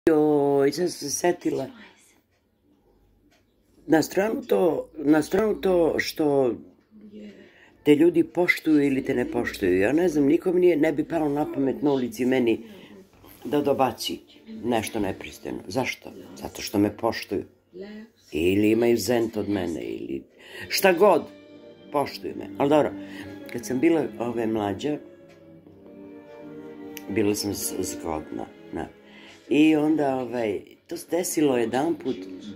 Joj, sad sam se setila. Na stranu to što te ljudi poštuju ili te ne poštuju. Ja ne znam, nikom ne bi palo na pamet na ulici meni da dobaci nešto nepristojno. Zašto? Zato što me poštuju. Ili imaju zent od mene, ili šta god, poštuju me. Ali dobro, kad sam bila mlađa, bila sam zgodna. I onda, to se desilo jedan put,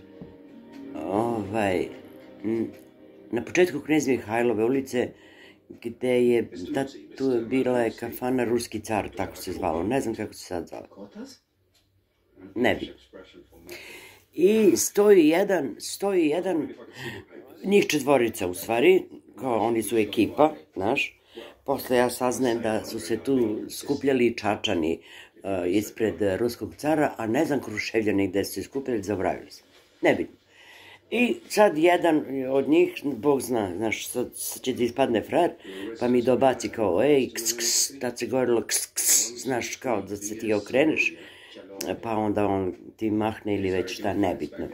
na početku Knez Mihajlove ulice, gde je, tu je bila kafana Ruski car, tako se zvalo, ne znam kako se sad zove. Ne bi. I stoji jedan, njih četvorica u stvari, kao oni su ekipa, znaš. Posle ja saznajem da su se tu skupljali Čačani ispred Ruskog cara, a ne znam Kruševljani gde su se skupljali, zaboravili sam. Nebitno. I sad jedan od njih, Bog zna, znaš, sad će da ispadne frajer, pa mi dobaci kao, ej, ks, ks, tad se govorilo ks, ks, znaš, kao da se ti okreneš, pa onda on ti mahne ili već šta, nebitno.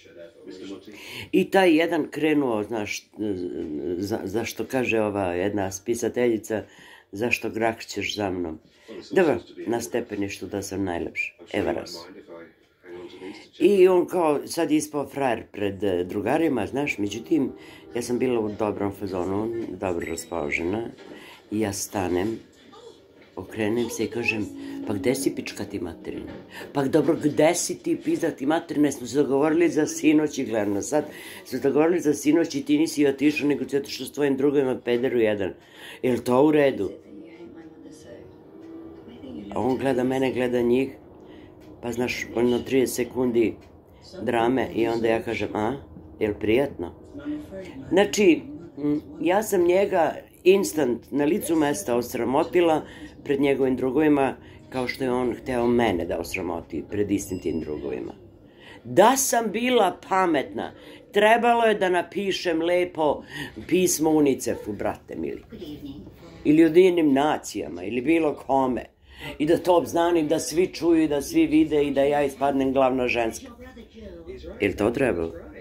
I taj jedan krenuo, znaš, zašto kaže ova jedna spisateljica, zašto grakćeš za mnom? Dobro, na stepeništu da sam najlepši, evaras. I on kao sad ispao frajer pred drugarima, znaš, međutim, ja sam bila u dobrom fazonu, dobro raspoložena, i ja stanem, okrenem se i kažem, pa gde si pička ti materina? Pa dobro, gde si ti pizda ti materina? Smo se dogovorili za sinoć i gledano sad, smo se dogovorili za sinoć i ti nisi otišao, nego ti otišao s tvojim drugovima, pederu jedan. Je li to u redu? A on gleda mene, gleda njih, pa znaš, ono 30 sekundi drame i onda ja kažem, je li prijatno? Znači, ja sam njega instant na licu mesta osramotila pred njegovim drugovima, kao što je on hteo mene da osramoti pred istim tim drugovima. Da sam bila pametna, trebalo je da napišem lepo pismo UNICEF-u, brate mili. Ili Ujedinjenim nacijama, ili bilo kome. I da to obznanim, da svi čuju, da svi vide i da ja ispadnem glavna ženska. Je li to trebalo?